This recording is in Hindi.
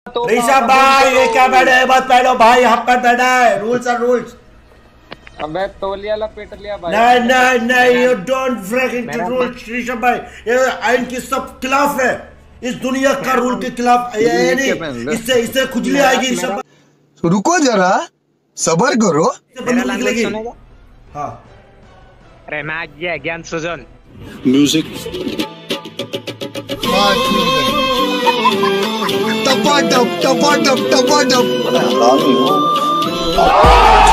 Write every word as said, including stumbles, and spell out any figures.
तो ऋषभ भाई ये क्या बैठे है? बस बैठो भाई, हक कर बैठा है। रूल्स और रूल्स। अबे तौलिया लपेट लिया भाई। नहीं नहीं नहीं, you don't break into rules Rishabh भाई। ये आइन के सब खिलाफ है, इस दुनिया का रूल के खिलाफ। ये नहीं, इससे इससे खुजली आएगी ऋषभ भाई। रुको जरा, सबर करो। मेरा लैंग्वेज सुनेगा? हाँ। अरे मैं आज ये ज्ञान सुजन म्यूजिक टपा टप टपा टप टपा टप।